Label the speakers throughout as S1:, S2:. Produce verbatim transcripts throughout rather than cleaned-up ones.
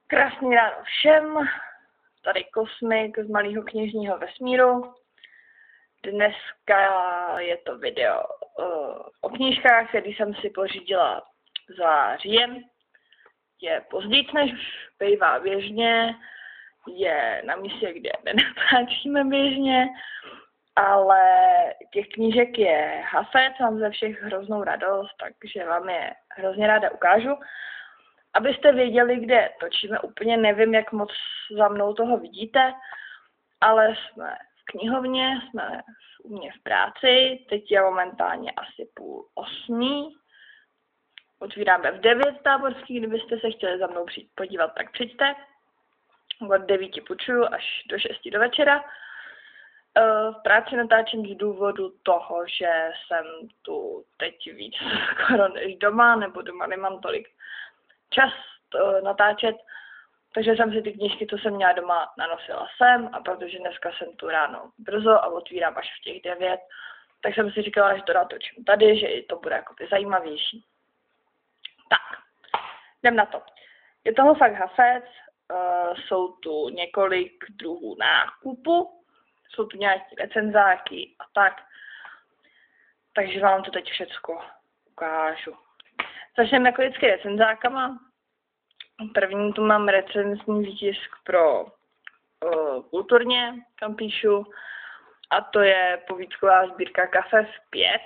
S1: Krásný ráno všem, tady Kosmik z malého knižního vesmíru. Dneska je to video uh, o knížkách, který jsem si pořídila za říjen. Je později, než bývá běžně, je na místě, kde nenatáčíme běžně, ale těch knížek je hafec, mám ze všech hroznou radost, takže vám je hrozně ráda ukážu. Abyste věděli, kde točíme, úplně nevím, jak moc za mnou toho vidíte, ale jsme v knihovně, jsme u mě v práci, teď je momentálně asi půl osmí, otvíráme v devět táborský, kdybyste se chtěli za mnou přijít podívat, tak přijďte, od devíti půjčuju až do šesti do večera. V práci natáčím z důvodu toho, že jsem tu teď víc skoro než doma, nebo doma nemám tolik čas to natáčet, takže jsem si ty knížky, co jsem měla doma, nanosila sem, a protože dneska jsem tu ráno brzo a otvírám až v těch devět, tak jsem si říkala, že to natočím tady, že i to bude jakoby zajímavější. Tak, jdem na to. Je toho fakt hafec, uh, jsou tu několik druhů nákupu, jsou tu nějaké recenzáky a tak, takže vám to teď všecko ukážu. Začneme jako vždycky recenzákama. První tu mám recenzní výtisk pro uh, kulturně, kam píšu, a to je povídková sbírka Kafe v pět.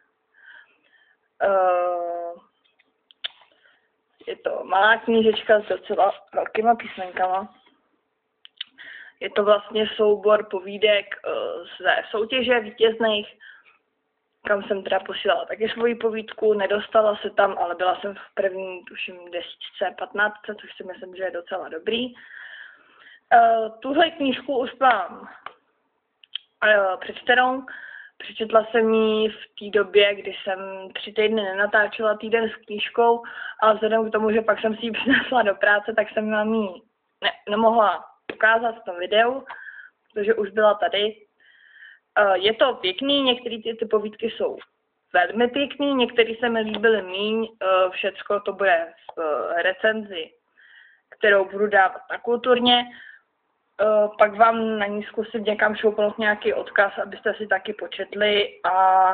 S1: Uh, je to malá knížečka s docela velkýma písmenkama. Je to vlastně soubor povídek uh, ze soutěže vítězných, kam jsem teda posílala taky svoji povídku, nedostala se tam, ale byla jsem v první, tuším, desítce, patnáctce, což si myslím, že je docela dobrý. Uh, tuhle knížku už mám uh, přečtenou. Přečetla jsem ji v té době, kdy jsem tři týdny nenatáčela týden s knížkou, ale vzhledem k tomu, že pak jsem si ji přinesla do práce, tak jsem vám ji ne, nemohla ukázat v tom videu, protože už byla tady. Je to pěkný, některé ty, ty povídky jsou velmi pěkný, některé se mi líbily míň, všecko to bude v recenzi, kterou budu dávat na kulturně. Pak vám na ní zkusím někam šoupnout nějaký odkaz, abyste si taky početli, a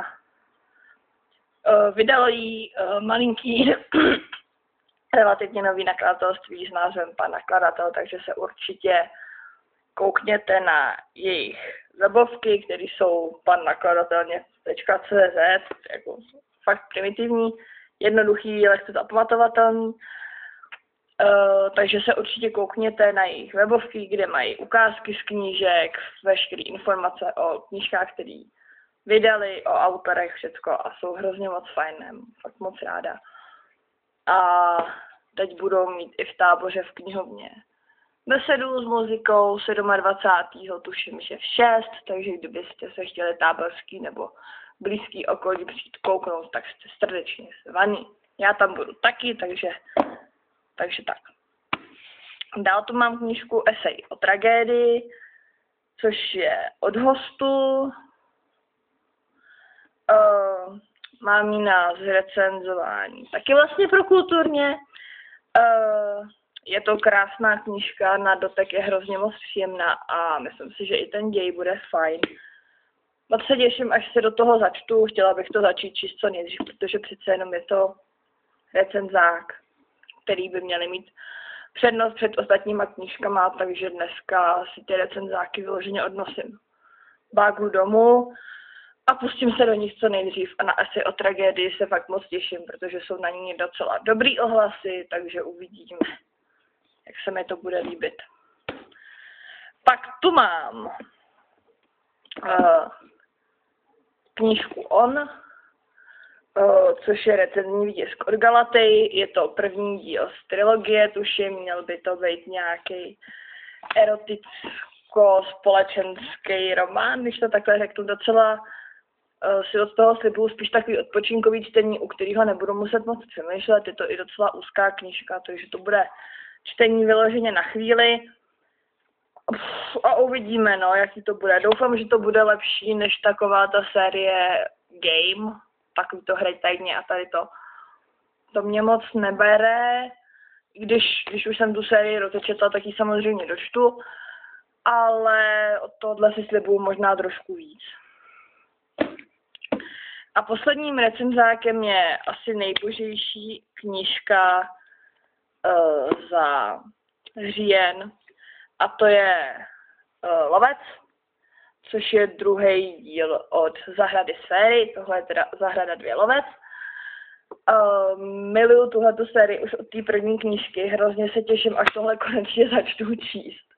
S1: vydalo jí malinký relativně nový nakladatelství s názvem Pan nakladatel, takže se určitě koukněte na jejich webovky, které jsou pan nakladatelně tečka cé zet, jako fakt primitivní, jednoduchý, lehce zapamatovatelný. Uh, takže se určitě koukněte na jejich webovky, kde mají ukázky z knížek, veškeré informace o knížkách, které vydali, o autorech, všecko, a jsou hrozně moc fajné, fakt moc ráda. A teď budou mít i v táboře v knihovně besedu s muzikou dvacátého sedmého tuším, že v šest, takže kdybyste se chtěli táborský nebo blízký okolí přijít kouknout, tak jste srdečně zvaní. Já tam budu taky, takže, takže tak. Dál tu mám knížku Esej o tragédii, což je od hostu. Uh, mám ji na zrecenzování taky vlastně pro kulturně. Uh, Je to krásná knížka, na dotek je hrozně moc příjemná a myslím si, že i ten děj bude fajn. Moc se těším, až se do toho začtu, chtěla bych to začít číst co nejdřív, protože přece jenom je to recenzák, který by měly mít přednost před ostatníma knížkama, takže dneska si ty recenzáky vyloženě odnosím bágu domů a pustím se do nich co nejdřív, a na Esej o tragédii se fakt moc těším, protože jsou na ní docela dobrý ohlasy, takže uvidíme, jak se mi to bude líbit. Pak tu mám uh, knížku On, uh, což je recenzní výtisk od Galatej. Je to první díl z trilogie, tuším, měl by to být nějaký eroticko-společenský román, když to takhle řeknu, docela uh, si od toho slibuju spíš takový odpočinkový čtení, u kterého nebudu muset moc přemýšlet. Je to i docela úzká knížka, takže to bude čtení vyloženě na chvíli. A uvidíme, no, jaký to bude. Doufám, že to bude lepší než taková ta série Game, takový to hry tajně a tady to. To mě moc nebere. když, když už jsem tu sérii rozečetla, tak ji samozřejmě dočtu, ale od tohohle si slibuju možná trošku víc. A posledním recenzákem je asi nejbožejší knížka uh, za říjen, a to je uh, Lovec, což je druhý díl od Zahrady sféry, tohle je teda Zahrada dvě Lovec. Uh, miluju tuhletu sérii už od té první knížky, hrozně se těším, až tohle konečně začnu číst.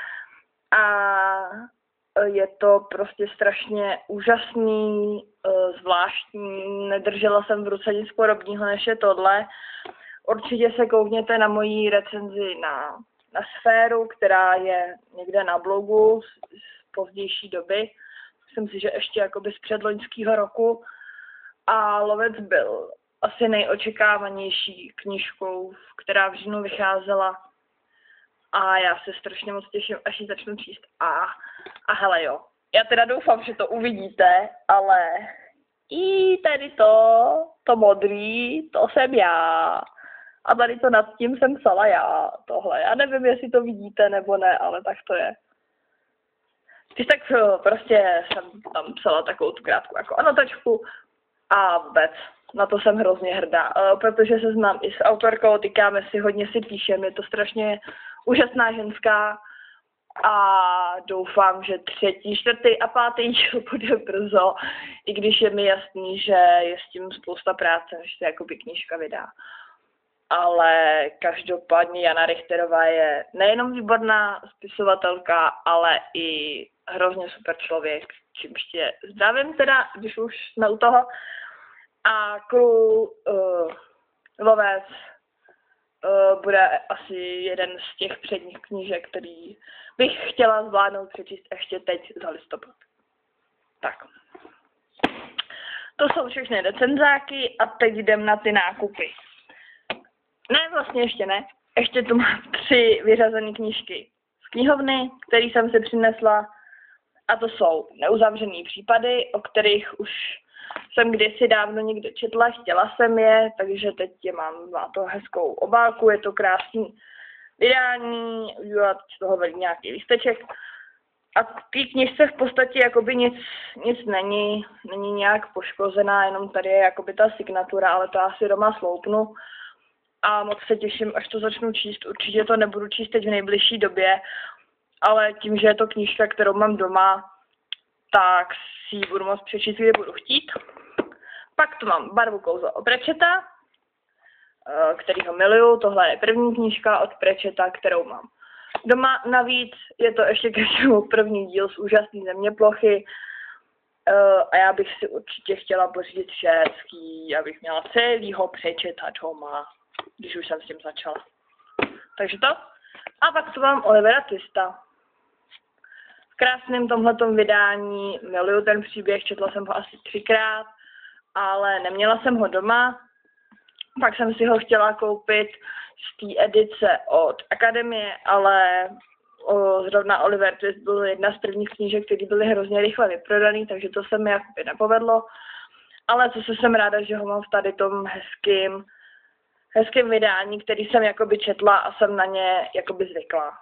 S1: A je to prostě strašně úžasný, zvláštní, nedržela jsem v ruce nic podobného než je tohle. Určitě se koukněte na moji recenzi na, na Sféru, která je někde na blogu z, z pozdější doby. Myslím si, že ještě jakoby z předloňského roku. A Lovec byl asi nejočekávanější knížkou, která v říjnu vycházela. A já se strašně moc těším, až ji začnu číst. A, a hele jo, já teda doufám, že to uvidíte, ale i tady to, to modrý, to jsem já. A tady to nad tím jsem psala já, tohle. Já nevím, jestli to vidíte nebo ne, ale tak to je. Když tak prostě jsem tam psala takovou tu krátkou jako anotačku a vůbec. Na to jsem hrozně hrdá, protože se znám i s autorkou, tykáme si, hodně si píšem, je to strašně úžasná ženská a doufám, že třetí, čtvrtý a pátý díl bude brzo, i když je mi jasný, že je s tím spousta práce, než se jakoby knížka vydá. Ale každopádně Jana Richterová je nejenom výborná spisovatelka, ale i hrozně super člověk, čímž tě zdravím teda, když už jsme u toho. A Clue, uh, Lovec uh, bude asi jeden z těch předních knížek, který bych chtěla zvládnout přečíst ještě teď za listopad. Tak. To jsou všechny recenzáky a teď jdem na ty nákupy. Ne, vlastně ještě ne. Ještě tu mám tři vyřazené knížky z knihovny, které jsem si přinesla. A to jsou neuzavřené případy, o kterých už jsem kdysi dávno někde četla, chtěla jsem je, takže teď je mám, má to hezkou obálku, je to krásný vydání, udělat z toho velký nějaký lísteček. A k té knižce v podstatě jakoby nic, nic není, není nějak poškozená, jenom tady je jakoby ta signatura, ale to asi doma sloupnu. A moc se těším, až to začnu číst, určitě to nebudu číst teď v nejbližší době, ale tím, že je to knížka, kterou mám doma, tak si ji budu moct přečíst, kde budu chtít. Pak tu mám Barvu kouzla od Pratchetta, kterýho miluju. Tohle je první knížka od Pratchetta, kterou mám doma. Navíc je to ještě ke všemu první díl z úžasné zeměplochy. A já bych si určitě chtěla pořídit všecký, abych měla celýho Pratchetta doma, když už jsem s tím začala. Takže to. A pak tu mám Olivera Twista. V krásném tomhletom vydání, miluju ten příběh, četla jsem ho asi třikrát, ale neměla jsem ho doma. Pak jsem si ho chtěla koupit z té edice od Akademie, ale o, zrovna Oliver Twist byl jedna z prvních knížek, které byly hrozně rychle vyprodaný, takže to se mi jakoby nepovedlo. Ale zase jsem ráda, že ho mám v tady tom hezkým, hezkým vydání, který jsem jakoby četla a jsem na ně jakoby zvykla.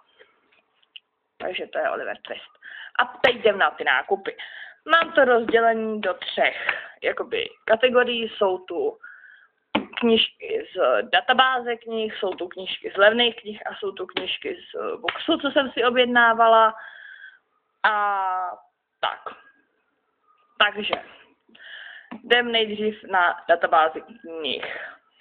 S1: Takže to je Oliver Twist. A teď jdem na ty nákupy. Mám to rozdělení do třech jakoby kategorií. Jsou tu knížky z databáze knih, jsou tu knížky z levných knih a jsou tu knížky z boxu, co jsem si objednávala. A tak. Takže jdem nejdřív na databázi knih.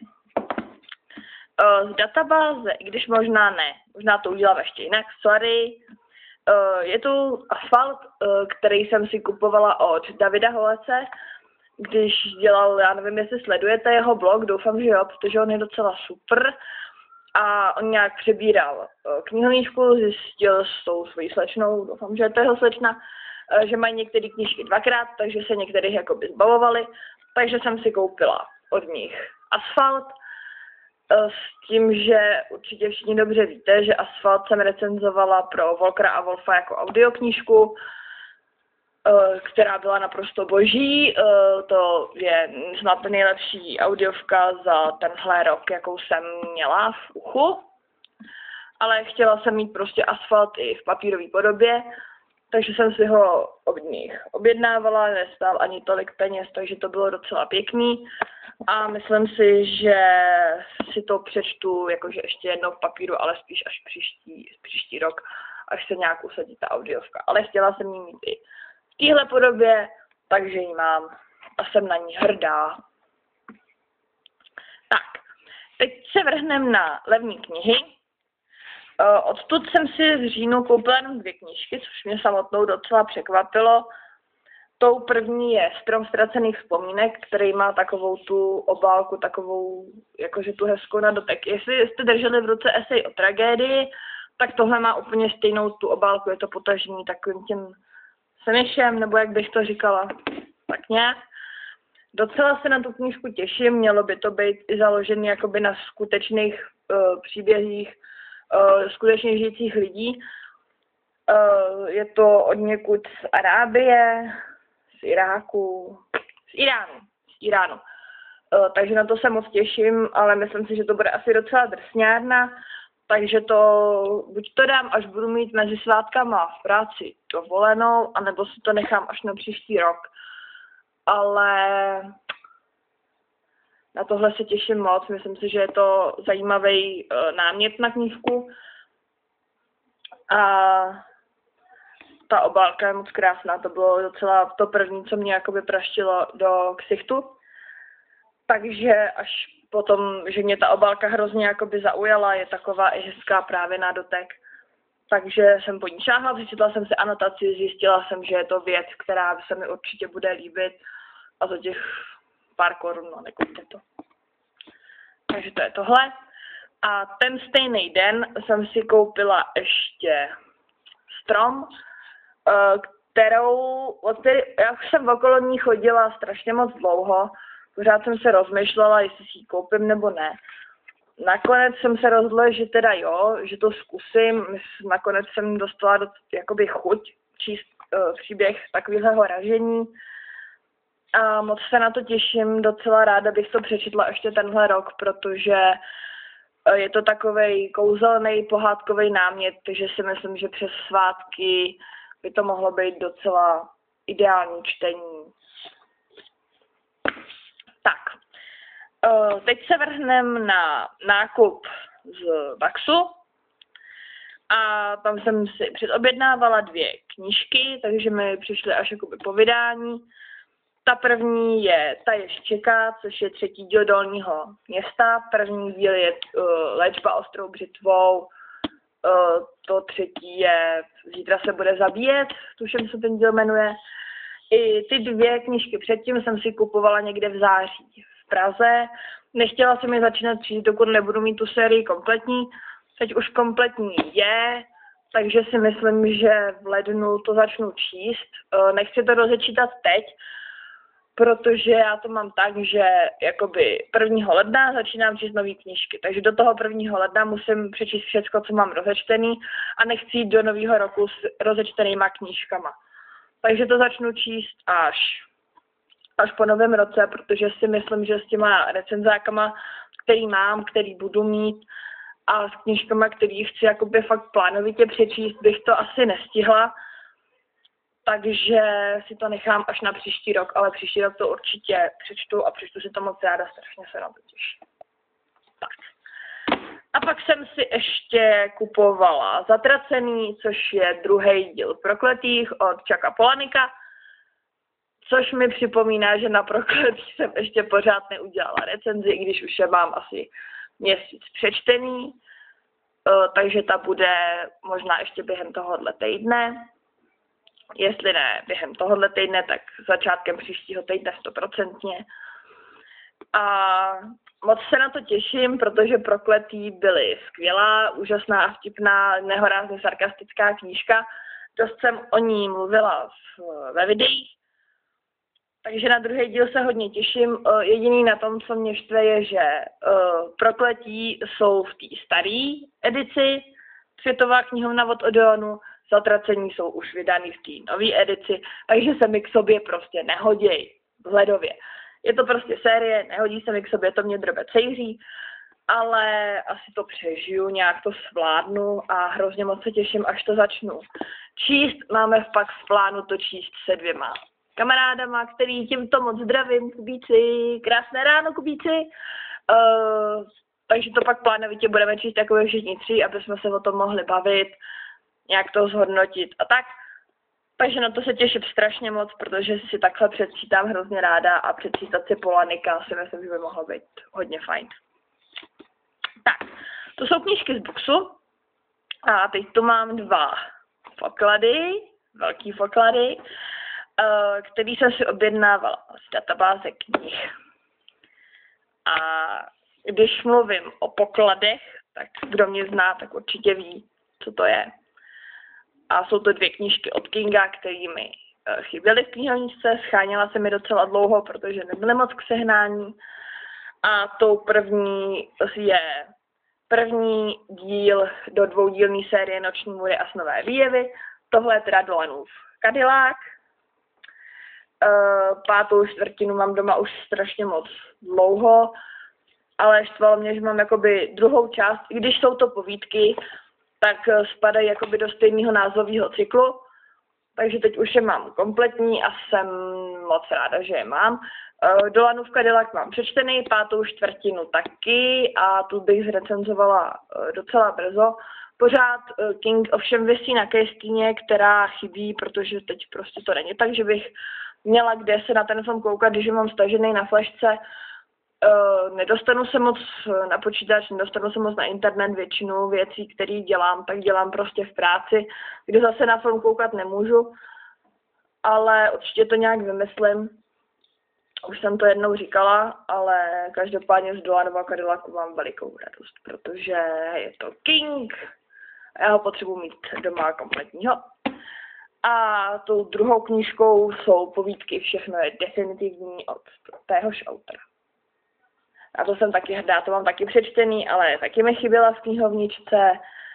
S1: Z databáze, i když možná ne, možná to udělám ještě jinak, sorry. Je tu Asfalt, který jsem si kupovala od Davida Holece, když dělal, já nevím, jestli sledujete jeho blog, doufám, že jo, protože on je docela super. A on nějak přebíral knihovníčku, zjistil s tou svojí slečnou, doufám, že je to jeho slečna, že mají některé knížky dvakrát, takže se některých jakoby zbavovali, takže jsem si koupila od nich Asfalt, s tím, že určitě všichni dobře víte, že Asfalt jsem recenzovala pro Volkera a Wolfa jako audioknížku, která byla naprosto boží. To je snad nejlepší audiovka za tenhle rok, jakou jsem měla v uchu. ale chtěla jsem mít prostě asfalt i v papírové podobě, takže jsem si ho od nich objednávala, nestál ani tolik peněz, takže to bylo docela pěkný a myslím si, že si to přečtu jakože ještě jednou v papíru, ale spíš až příští, příští rok, až se nějak usadí ta audiovka. Ale chtěla jsem ji mít i v téhle podobě, takže ji mám a jsem na ní hrdá. Tak, teď se vrhneme na levní knihy. Odtud jsem si v říjnu koupila jenom dvě knížky, což mě samotnou docela překvapilo. Tou první je Strom ztracených vzpomínek, který má takovou tu obálku, takovou, jakože tu hezkou na dotek. Jestli jste drželi v ruce esej o tragédii, tak tohle má úplně stejnou tu obálku, je to potažený takovým tím semišem, nebo jak bych to říkala, tak nějak. Docela se na tu knížku těším, mělo by to být i založený jakoby na skutečných uh, příbězích uh, skutečně žijících lidí. Uh, je to od někud z Arábie, z Iráku, z Iránu, z Iránu. Uh, takže na to se moc těším, ale myslím si, že to bude asi docela drsňárna, takže to buď to dám, až budu mít mezi svátkama v práci dovolenou, anebo si to nechám až na příští rok. Ale na tohle se těším moc, myslím si, že je to zajímavý uh, námět na knížku. A ta obálka je moc krásná, to bylo docela to první, co mě jakoby praštilo do ksichtu. Takže až potom, že mě ta obálka hrozně jakoby zaujala, je taková i hezká právě na dotek. Takže jsem po ní šáhla, přečetla jsem si anotaci, zjistila jsem, že je to věc, která se mi určitě bude líbit a za těch pár korun, no nekupte to. Takže to je tohle. A ten stejný den jsem si koupila ještě Strom, kterou, od který, já už jsem okolo ní chodila strašně moc dlouho, pořád jsem se rozmýšlela, jestli si ji koupím nebo ne. Nakonec jsem se rozhodla, že teda jo, že to zkusím. Nakonec jsem dostala do, jakoby chuť číst uh, příběh takového ražení. A moc se na to těším, docela ráda bych to přečetla ještě tenhle rok, protože uh, je to takovej kouzelný pohádkový námět, takže si myslím, že přes svátky by to mohlo být docela ideální čtení. Tak. Uh, teď se vrhneme na nákup z Baxu a tam jsem si předobjednávala dvě knížky, takže mi přišly až jakoby po vydání. Ta první je Ta jež čeká, což je třetí díl Dolního města. První díl je uh, Léčba ostrou břitvou, uh, to třetí je Zítra se bude zabíjet, tuším se ten díl jmenuje. I ty dvě knížky předtím jsem si kupovala někde v září v Praze. Nechtěla jsem je začínat číst, dokud nebudu mít tu sérii kompletní. Teď už kompletní je, takže si myslím, že v lednu to začnu číst. Nechci to rozečítat teď, protože já to mám tak, že jakoby prvního ledna začínám číst nové knížky. Takže do toho prvního ledna musím přečíst všechno, co mám rozečtený a nechci jít do nového roku s rozečtenýma knížkama. Takže to začnu číst až, až po novém roce, protože si myslím, že s těma recenzákama, který mám, který budu mít a s knížkama, který chci jakoby fakt plánovitě přečíst, bych to asi nestihla. Takže si to nechám až na příští rok, ale příští rok to určitě přečtu a přečtu si to moc ráda, strašně se na to těším. Tak. A pak jsem si ještě kupovala Zatracený, což je druhý díl Prokletých od Chucka Palanika, což mi připomíná, že na Prokletých jsem ještě pořád neudělala recenzi, i když už je mám asi měsíc přečtený, takže ta bude možná ještě během tohohle týdne. Jestli ne během tohohle týdne, tak začátkem příštího týdne stoprocentně. A moc se na to těším, protože Prokletí byly skvělá, úžasná a vtipná, nehorázně sarkastická knížka. Dost jsem o ní mluvila v, ve videích, takže na druhý díl se hodně těším. Jediný na tom, co mě štve, je, že Prokletí jsou v té staré edici, Světová knihovna od Odeonu, Zatracení jsou už vydaný v té nové edici, takže se mi k sobě prostě nehodí vzhledově. Je to prostě série, nehodí se mi k sobě, to mě drbe cejří. ale asi to přežiju, nějak to zvládnu a hrozně moc se těším, až to začnu číst. Máme pak v plánu to číst se dvěma kamarádama, který tímto moc zdravím, Kubíci, krásné ráno, Kubíci. Uh, takže to pak plánovitě budeme číst takové všichni tři, aby jsme se o tom mohli bavit, nějak to zhodnotit a tak. Takže na to se těším strašně moc, protože si takhle předčítám hrozně ráda a předčítat si Polanika si myslím, že by mohlo být hodně fajn. Tak, to jsou knížky z boxu a teď tu mám dva poklady, velký poklady, který jsem si objednávala z databáze knih. A když mluvím o pokladech, tak kdo mě zná, tak určitě ví, co to je. A jsou to dvě knížky od Kinga, které mi chyběly v knihovničce, scháněla se mi docela dlouho, protože nebyly moc k sehnání. A tou první je první díl do dvoudílné série Noční můry a snové výjevy. Tohle je teda Dolanův Kadilák. Pátou čtvrtinu mám doma už strašně moc dlouho, ale štvalo mě, že mám jakoby druhou část, i když jsou to povídky, tak spadají jakoby do stejného názvového cyklu, takže teď už je mám kompletní a jsem moc ráda, že je mám. Dolanův Kadilák mám přečtený, pátou čtvrtinu taky a tu bych zrecenzovala docela brzo. Pořád King ovšem visí na kejskyně, která chybí, protože teď prostě to není tak, že bych měla kde se na ten film koukat, když mám stažený na flashce. Uh, nedostanu se moc na počítač, nedostanu se moc na internet, většinu věcí, které dělám, tak dělám prostě v práci, kde zase na film koukat nemůžu, ale určitě to nějak vymyslím. Už jsem to jednou říkala, ale každopádně z Dolanova Kadiláku mám velikou radost, protože je to King a já ho potřebuji mít doma kompletního. A tou druhou knížkou jsou povídky, všechno je definitivní od téhož autora. A to jsem taky hrdá, to mám taky přečtený, ale taky mi chyběla v knihovničce.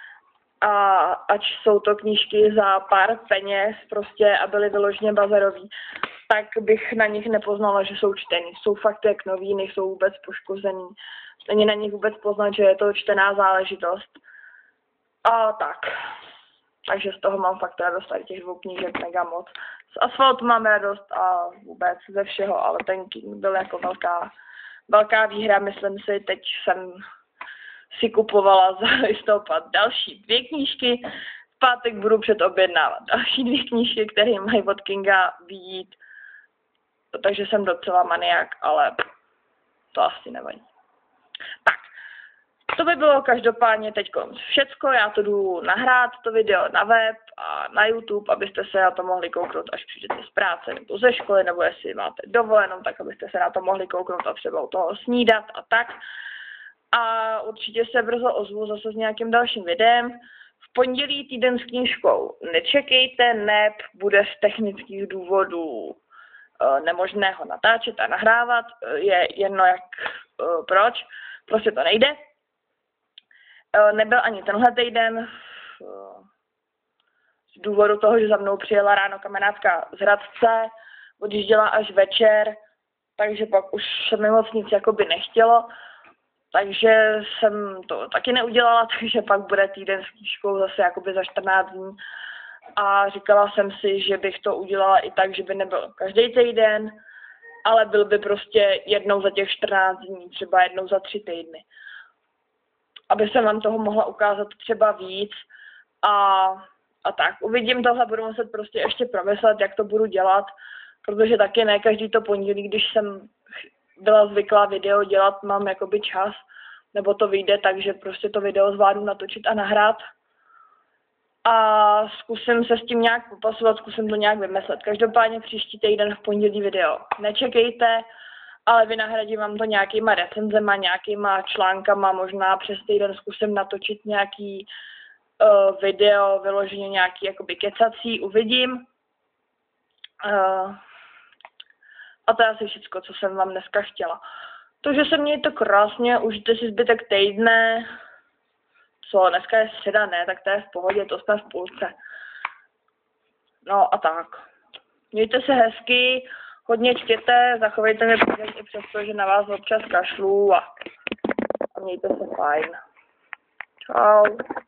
S1: A ať jsou to knížky za pár peněz prostě a byly vyloženě bazarový, tak bych na nich nepoznala, že jsou čtený. Jsou fakt jak nový, nejsou vůbec poškozený. Není na nich vůbec poznat, že je to čtená záležitost. A tak. Takže z toho mám fakt radost tady těch dvou knížek mega moc. Z Asfaltu mám radost a vůbec ze všeho, ale ten King byl jako velká, velká výhra, myslím si. Teď jsem si kupovala za listopad další dvě knížky. V pátek budu předobjednávat další dvě knížky, které mají od Kinga vyjít. Takže jsem docela maniak, ale to asi nevadí. Tak. To by bylo každopádně teď všecko, já to jdu nahrát, to video na web a na YouTube, abyste se na to mohli kouknout, až přijdete z práce nebo ze školy, nebo jestli máte dovolenou, tak abyste se na to mohli kouknout a třeba u toho snídat a tak. A určitě se brzo ozvu zase s nějakým dalším videem. V pondělí týden s knížkou nečekejte, neb bude z technických důvodů e, nemožné ho natáčet a nahrávat, je jedno jak e, proč, prostě to nejde. Nebyl ani tenhle týden z důvodu toho, že za mnou přijela ráno kamarádka z Hradce, odjížděla až večer, takže pak už se mi moc nic jakoby nechtělo, takže jsem to taky neudělala, takže pak bude týden s knížkou zase jakoby za čtrnáct dní a říkala jsem si, že bych to udělala i tak, že by nebyl každý týden, ale byl by prostě jednou za těch čtrnáct dní, třeba jednou za tři týdny. Aby jsem vám toho mohla ukázat třeba víc a, a tak. Uvidím tohle, budu muset prostě ještě promyslet, jak to budu dělat, protože taky ne každý to pondělí, když jsem byla zvyklá video dělat, mám jakoby čas, nebo to vyjde tak, že prostě to video zvládnu natočit a nahrát. A zkusím se s tím nějak popasovat, zkusím to nějak vymyslet. Každopádně příští týden v pondělí video nečekejte, ale vynahradím vám to nějakýma recenzema, nějakýma článkama, možná přes týden zkusím natočit nějaký uh, video, vyloženě nějaký jakoby kecací, uvidím. Uh, a to je asi všechno, co jsem vám dneska chtěla. Takže se mějte krásně, užijte si zbytek týdne. Co, dneska je středa, ne, tak to je v pohodě, to jsme v půlce. No a tak. Mějte se hezky. Hodně čtěte, zachovejte mě pořád i přesto, že na vás občas kašlu a, a mějte se fajn. Čau.